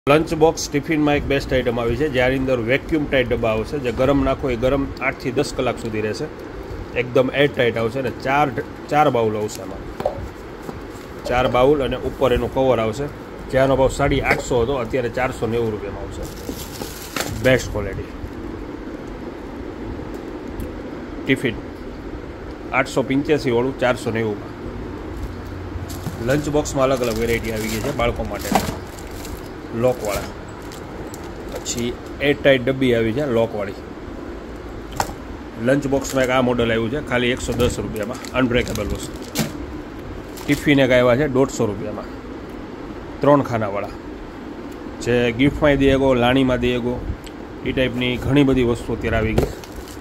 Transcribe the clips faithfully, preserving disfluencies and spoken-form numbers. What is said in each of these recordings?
Lunch box tiffin में एक best item आई है ज्यार अंदर वेक्यूम टाइट डब्बा आवशे जे गरम नाखो ए गरम आठ थी दस कलाक सुधी रहेशे। एकदम एयर टाइट आवशे ने चार चार बाउल आवशे एमां चार बाउल अने उपर एनुं कवर आवशे जेनो भाव साढ़ी आठ सौ हतो अत्यारे चार सौ नेवु रुपयामां आवशे। बेस्ट क्वॉलिटी टिफिन आठ सौ पिंचासी वाळुं चार सौ नेवु में। लंच बॉक्स में अलग अलग वेरायटी आई गई है बाळको माटे लॉकवाड़ा पछी एयर टाइट डब्बी आई है लॉकवाड़ी। लंच बॉक्स में एक आ मॉडल आयु है खाली एक सौ दस रुपया में अनब्रेकेबल वस्तु। टिफिन एक आया है दौड़ सौ रुपया में त्रण खानावाड़ा जे गिफ्ट में दिएगो लाणी में दिएगो ए टाइपनी घणी बधी वस्तु अत्यारे आवी गई।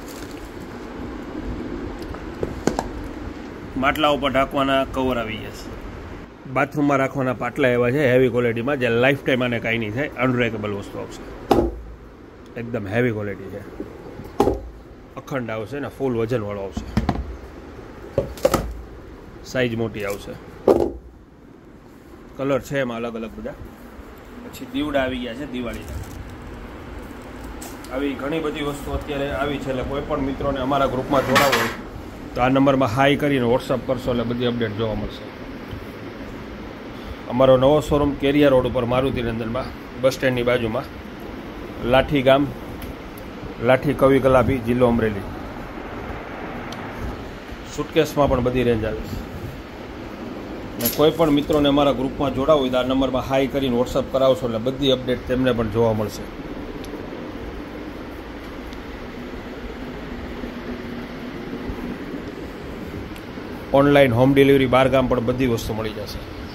માટલા ઉપર ઢાંકવાના કવર આવી ગયા। बाथरूम में राखवाना पाटला एवा है हेवी क्वॉलिटी में जे लाइफ टाइम आने कहीं नहीं थाय अनब्रेकेबल वस्तु आवशे। एकदम हेवी क्वॉलिटी है अखंड आवशे ने फूल वजन वाळो आवशे साइज मोटी आवशे कलर छे एमां अलग अलग बधा। पछी दीवड़ा आवी गया छे दिवाळीना आवी घणी बधी वस्तु अत्यारे आवी छे એટલે કોઈ પણ મિત્રોને અમારા ગ્રુપમાં જોડાવો હોય તો આ નંબરમાં હાઈ કરીને વોટ્સઅપ કરશો એટલે બધી અપડેટ જોવા મળશે। अमरो नवो शोरूम केरिया रोड पर मारुति नंदन में बस स्टेण्ड की बाजू में लाठी गाम लाठी कवि कलापी जिल्लो अमरेली। सूटकेस में पण बधी रेंज आवे छे। कोईपण मित्रों ने अमरा ग्रुप में जोड़ावो होय तो आ नंबर में हाई करीने वॉट्सअप करावशो એટલે बधी अपडेट तेमने पण जोवा मळशे। ऑनलाइन होम डिलिवरी बार गाम पण बधी वस्तु मळी जशे।